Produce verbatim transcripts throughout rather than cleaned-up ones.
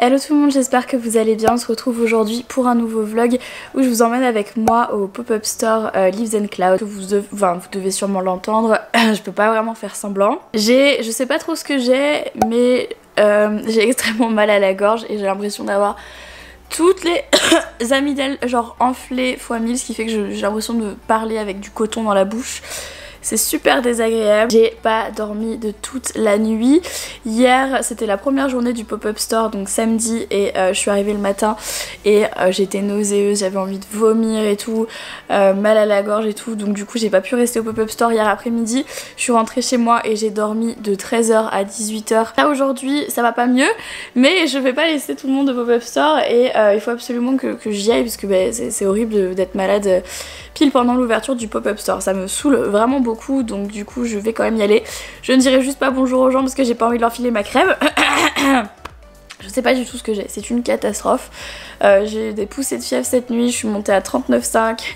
Hello tout le monde, j'espère que vous allez bien. On se retrouve aujourd'hui pour un nouveau vlog où je vous emmène avec moi au pop-up store euh, Leaves and Clouds. Vous, dev... enfin, vous devez sûrement l'entendre, je peux pas vraiment faire semblant. J'ai, je sais pas trop ce que j'ai, mais euh, j'ai extrêmement mal à la gorge et j'ai l'impression d'avoir toutes les amygdales genre enflées fois mille, ce qui fait que j'ai l'impression de parler avec du coton dans la bouche. C'est super désagréable. J'ai pas dormi de toute la nuit. Hier c'était la première journée du pop-up store, donc samedi, et euh, je suis arrivée le matin et euh, j'étais nauséeuse, j'avais envie de vomir et tout, euh, mal à la gorge et tout, donc du coup j'ai pas pu rester au pop-up store hier après-midi. Je suis rentrée chez moi et j'ai dormi de treize heures à dix-huit heures. Là aujourd'hui ça va pas mieux, mais je vais pas laisser tout le monde au pop-up store et euh, il faut absolument que, que j'y aille parce que bah, c'est horrible d'être malade euh, pile pendant l'ouverture du pop-up store. Ça me saoule vraiment beaucoup, donc du coup je vais quand même y aller. Je ne dirai juste pas bonjour aux gens parce que j'ai pas envie de leur filer ma crève. Je sais pas du tout ce que j'ai, c'est une catastrophe. Euh, j'ai eu des poussées de fièvre cette nuit, je suis montée à trente-neuf virgule cinq.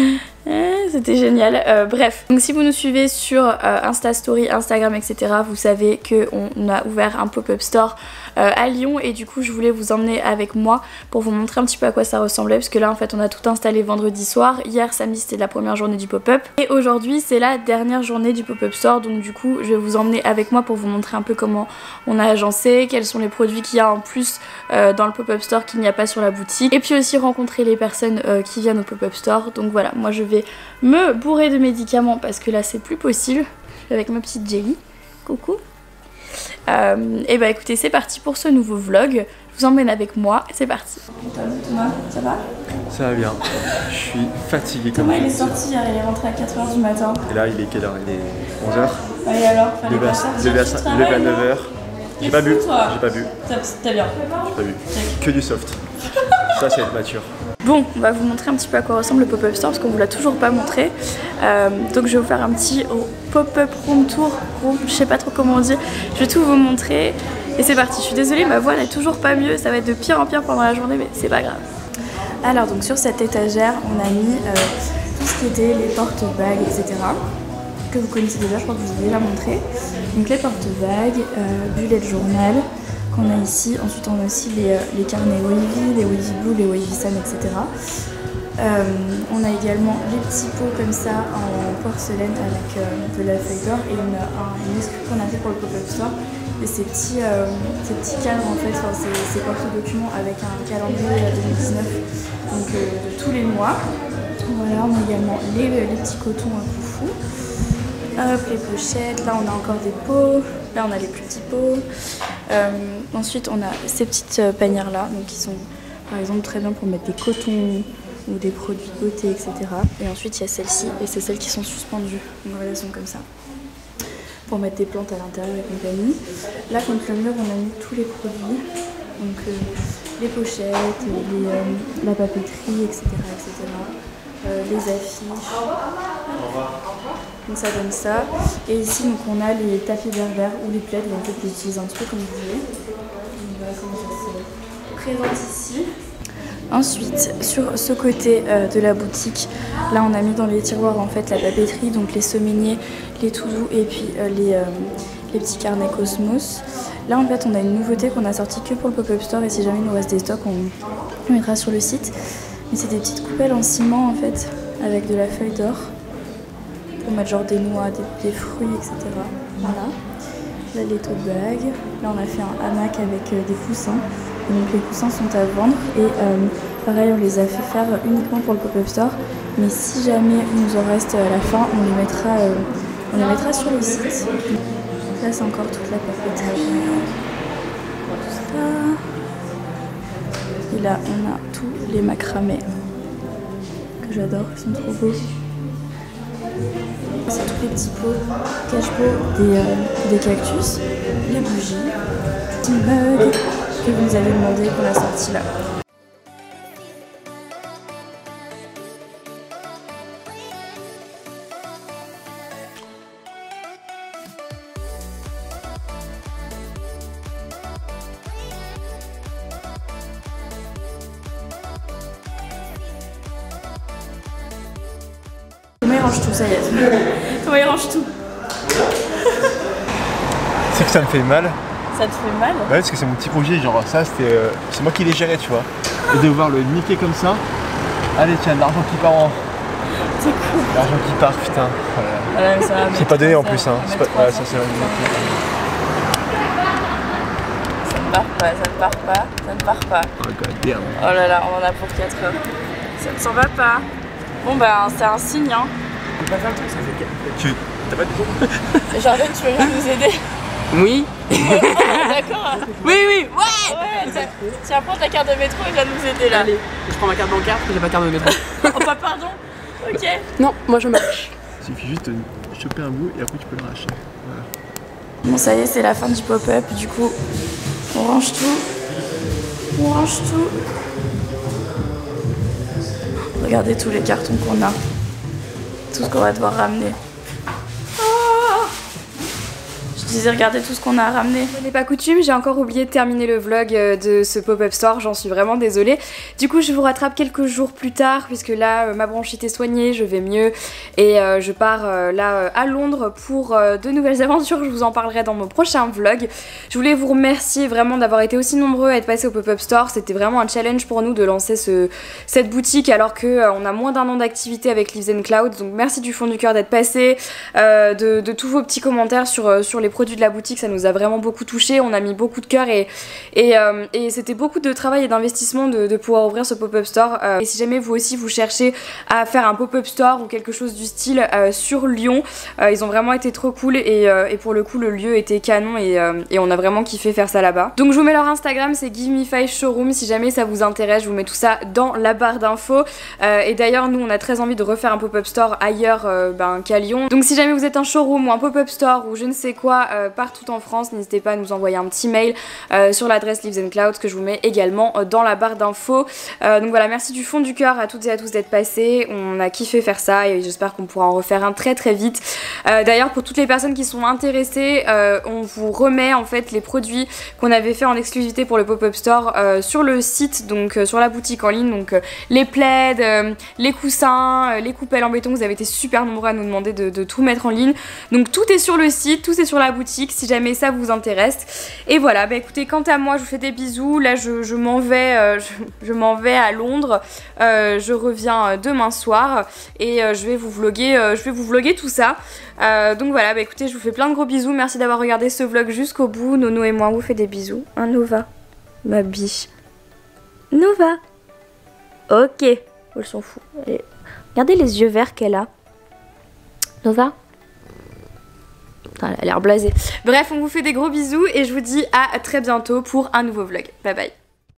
C'était génial. Euh, bref, donc si vous nous suivez sur euh, Insta Story, Instagram, et cetera, vous savez qu'on a ouvert un pop-up store euh, à Lyon et du coup je voulais vous emmener avec moi pour vous montrer un petit peu à quoi ça ressemblait, parce que là en fait on a tout installé vendredi soir. Hier samedi c'était la première journée du pop-up et aujourd'hui c'est la dernière journée du pop-up store, donc du coup je vais vous emmener avec moi pour vous montrer un peu comment on a agencé, quels sont les produits qu'il y a en plus euh, dans le pop-up store qu'il n'y a pas sur la boutique, et puis aussi rencontrer les personnes euh, qui viennent au pop-up store. Donc voilà, moi je vais me bourrer de médicaments parce que là c'est plus possible, avec ma petite Jelly. Coucou. Euh, et bah écoutez, c'est parti pour ce nouveau vlog. Je vous emmène avec moi, c'est parti. Thomas, ça va? Ça va bien. Je suis fatigué. Thomas comme il est sorti hier, il est rentré à quatre heures du matin. Et là il est quelle heure? Il est onze heures. Et alors, fallait levé pas sortir, à neuf heures. J'ai pas bu. J'ai pas bu. T'as bien. J'ai pas bu. Que du soft. Ça c'est être mature. Bon, on va vous montrer un petit peu à quoi ressemble le pop-up store parce qu'on vous l'a toujours pas montré. Euh, donc je vais vous faire un petit pop-up room tour, room, je sais pas trop comment on dit. Je vais tout vous montrer et c'est parti. Je suis désolée, ma voix n'est toujours pas mieux, ça va être de pire en pire pendant la journée, mais c'est pas grave. Alors donc sur cette étagère, on a mis euh, tout ce qui était les porte-bagues, et cetera. Que vous connaissez déjà, je crois que je vous ai déjà montré. Donc les porte-bagues, euh, bullet journal qu'on a ici. Ensuite on a aussi les, les carnets wavy, les wavy blue, les wavy sun, et cetera. Euh, on a également les petits pots comme ça en porcelaine avec euh, de la feuille d'or et une, un, une excuse qu'on a fait pour le pop-up store. Et ces petits, euh, ces petits cadres en fait, enfin, ces, ces porte-documents avec un calendrier deux mille dix-neuf, donc euh, de tous les mois. Voilà, on a également les, les petits cotons à foufou. Hop, les pochettes, là on a encore des pots, là on a les plus petits pots. Euh, ensuite on a ces petites panières là, donc qui sont par exemple très bien pour mettre des cotons ou des produits de beauté, et cetera. Et ensuite il y a celles-ci, et c'est celles qui sont suspendues, donc voilà, elles sont comme ça, pour mettre des plantes à l'intérieur et compagnie. Là contre le mur on a mis tous les produits, donc euh, les pochettes, les, euh, la papeterie, et cetera, et cetera. Euh, les affiches, donc ça donne ça. Et ici donc on a les tapis berbères ou les plaids, en fait vous utilisez un petit peu comme vous voulez. Donc voilà comment ça se présente ici. Ensuite sur ce côté euh, de la boutique, là on a mis dans les tiroirs en fait la papeterie, donc les sommeliers, les to-do et puis euh, les, euh, les petits carnets Cosmos. Là en fait on a une nouveauté qu'on a sortie que pour le pop-up store, et si jamais il nous reste des stocks on mettra sur le site. Mais c'est des petites coupelles en ciment en fait, avec de la feuille d'or, pour mettre genre des noix, des, des fruits, et cetera. Voilà. Là les tote bags. Là on a fait un hamac avec euh, des coussins. Et donc les coussins sont à vendre et euh, pareil on les a fait faire uniquement pour le pop-up store. Mais si jamais il nous en reste à la fin, on les mettra, euh, on les mettra sur le site. Donc là c'est encore toute la papeterie. Tout ça. Et là on a tous les macramés que j'adore, ils sont trop beaux. C'est tous les petits pots, cache-pots des, euh, des cactus, les bougies, les petits mugs que vous nous avez demandé qu'on a sorti là. Thomas il range tout, ça y est. Thomas il range tout. C'est que ça me fait mal. Ça te fait mal? Ouais, parce que c'est mon petit projet, genre ça c'était, euh, c'est moi qui l'ai géré, tu vois. Et de voir le niquer comme ça. Allez tiens, de l'argent qui part en... C'est cool. L'argent qui part, putain. Voilà. Ouais, c'est pas donné en plus, hein. C'est pas... Ouais, ça c'est... Ça ne part pas, ça ne part pas, ça ne part pas. Oh god damn. Oh là là, on en a pour quatre heures. Ça ne s'en va pas. Bon bah c'est un signe, hein. On peut pas faire le truc, ça fait... Tu... T'as pas de... Jardin, tu veux bien nous aider? Oui. D'accord. Oui, oui, ouais. Ouais, tiens, prends ta carte de métro et viens nous aider là. Allez, je prends ma carte bancaire parce que j'ai pas de carte de métro. Oh pas pardon. Ok. Non, moi je marche. Il suffit juste de choper un bout et après tu peux le racheter. Voilà. Bon ça y est, c'est la fin du pop-up, du coup on range tout. On range tout. Regardez tous les cartons qu'on a. Tout ce qu'on va devoir ramener. Je disais regardez tout ce qu'on a à ramener. Ce n'est pas coutume, j'ai encore oublié de terminer le vlog de ce pop-up store, j'en suis vraiment désolée. Du coup je vous rattrape quelques jours plus tard puisque là euh, ma bronchite est soignée, je vais mieux et euh, je pars euh, là euh, à Londres pour euh, de nouvelles aventures, je vous en parlerai dans mon prochain vlog. Je voulais vous remercier vraiment d'avoir été aussi nombreux à être passés au pop-up store, c'était vraiment un challenge pour nous de lancer ce, cette boutique alors que euh, on a moins d'un an d'activité avec Leaves and Clouds, donc merci du fond du cœur d'être passé, euh, de, de tous vos petits commentaires sur, euh, sur les produits de la boutique, ça nous a vraiment beaucoup touché, on a mis beaucoup de cœur et, et, euh, et c'était beaucoup de travail et d'investissement de, de pouvoir ouvrir ce pop-up store. Euh, et si jamais vous aussi vous cherchez à faire un pop-up store ou quelque chose du style euh, sur Lyon, euh, ils ont vraiment été trop cool et, euh, et pour le coup le lieu était canon et, euh, et on a vraiment kiffé faire ça là-bas. Donc je vous mets leur Instagram, c'est Give Me Five Showroom, si jamais ça vous intéresse, je vous mets tout ça dans la barre d'infos. Euh, et d'ailleurs nous on a très envie de refaire un pop-up store ailleurs euh, ben, qu'à Lyon. Donc si jamais vous êtes un showroom ou un pop-up store ou je ne sais quoi euh, partout en France, n'hésitez pas à nous envoyer un petit mail euh, sur l'adresse Leaves and Clouds que je vous mets également euh, dans la barre d'infos. Euh, donc voilà, merci du fond du cœur à toutes et à tous d'être passés, on a kiffé faire ça et j'espère qu'on pourra en refaire un très très vite. Euh, D'ailleurs pour toutes les personnes qui sont intéressées, euh, on vous remet en fait les produits qu'on avait fait en exclusivité pour le pop-up store euh, sur le site, donc euh, sur la boutique en ligne, donc euh, les plaids, euh, les coussins, euh, les coupelles en béton, vous avez été super nombreux à nous demander de, de tout mettre en ligne, donc tout est sur le site, tout est sur la boutique si jamais ça vous intéresse. Et voilà, bah écoutez, quant à moi je vous fais des bisous, là je, je m'en vais euh, je, je m'en vais à Londres, euh, je reviens demain soir et euh, je vais vous vlogger euh, je vais vous vlogger tout ça. Euh, donc voilà, bah écoutez, je vous fais plein de gros bisous, merci d'avoir regardé ce vlog jusqu'au bout. Nono et moi on vous fait des bisous. Hein Nova, ma biche Nova. Ok, elle s'en fout. Allez. Regardez les yeux verts qu'elle a. Nova. Putain, elle a l'air blasée. Bref, on vous fait des gros bisous et je vous dis à très bientôt pour un nouveau vlog. Bye bye.